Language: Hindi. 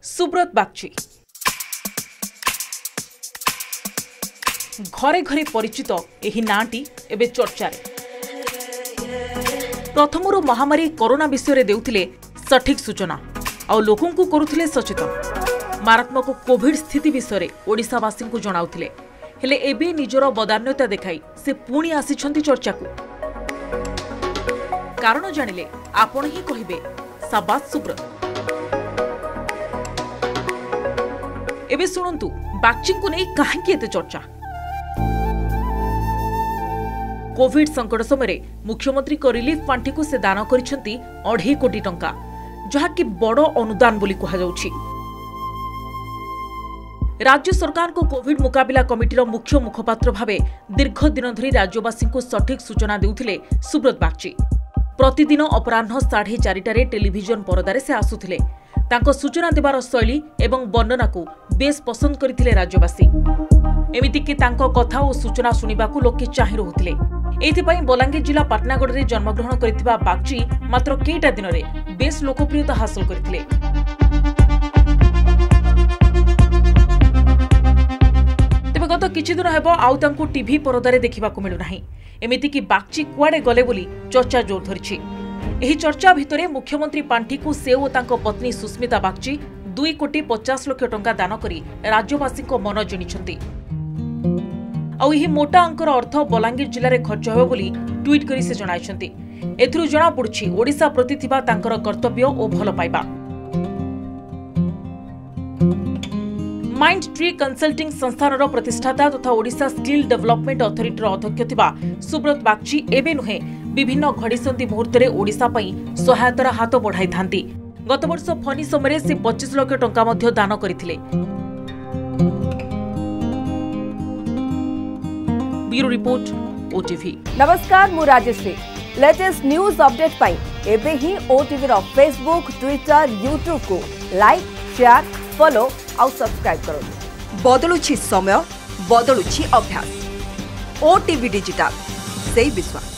सुब्रत बागची घरे घरे परिचित एही नाटी एबे चर्चा प्रथमरु महामारी कोरोना विषय रे देउथिले सठिक सूचना आ लोकन को करुथिले सचेतन मारात्मक कोविड स्थिति विषय ओडिशावासी को जणाउथिले हेले एबे निजर बदान्यता देखाई से पुणी आसिछंती चर्चा को कारण जानिले आपण ही कहिबे साबास सुब्रत। एबे सुनंतु बागची को नहीं काहेकि एते चर्चा। कोविड संकट समय मुख्यमंत्री को रिलीफ पांठी को से दान करिसेंती 2.5 कोटी टंका जहा कि बड़ अनुदान बोली कहा जाउछि। राज्य सरकार को कोविड मुकाबिला कमिटीर मुख्य मुखपात्र भावे दीर्घ दिन धरी राज्यवासी को सठिक सूचना देउथिले सुब्रत बागची। प्रतिदिन अपराह्न 4:30 टेलीविजन परदारे से आसुथिले। तांको सूचना देवार शैली एवं वर्णना को बेस पसंद करथिले राज्यवासी। एमिति कि तांको कथा और सूचना सुनिबाकू लोके चाहि रहुथिले। एथिपाई बलांगीर जिला पाटनागढ़ रे जन्मग्रहण करिथिबा बागची मात्र केटा दिन रे बेस लोकप्रियता हासिल करथिले। तेबे गत किछि दिन हेबो आउ तांको टीवी परदारे देखिबाकू मिलु नाही। एमिति कि बागची कुआडे गले बोली चर्चा जोर धरिछि। एही चर्चा भितरे मुख्यमंत्री पांठी को से ओ तांको पत्नी सुस्मिता बागची 2 कोटी 50 लाख टंका दान करी राज्यवासी को मन जिणिछंती। आ एही मोटा अंकर अर्थ बलांगीर जिले में खर्च हेबो बोली ट्वीट करी से जणाइछंती। एथुरु जणा पडुछि ओडिशा प्रति थिबा तांकर कर्तव्य ओ भल पाइबा। माइंड ट्री कंसल्टिंग संस्थानर प्रतिष्ठाता तथा ओडिशा स्किल डेवलपमेंट अथॉरिटीर अध्यक्ष थिबा सुब्रत बागची एबे नुहे विभिन्न घड़ीसंधि मुहूर्त में ओडिशा पई सहायतार हाथ बढ़ाई थांती। गत वर्ष फनी समय से 25 लाख टंका मध्य दान करथिले। Bureau report OTV. नमस्कार मु राजश्री। लेटेस्ट न्यूज अपडेट पाई एबे ही ओटीवी रो फेसबुक ट्विटर यूट्यूब को लाइक शेयर फॉलो आउ सब्सक्राइब करो। बदलुछि समय बदलुछि अभ्यास ओटीवी डिजिटल से विश्वास।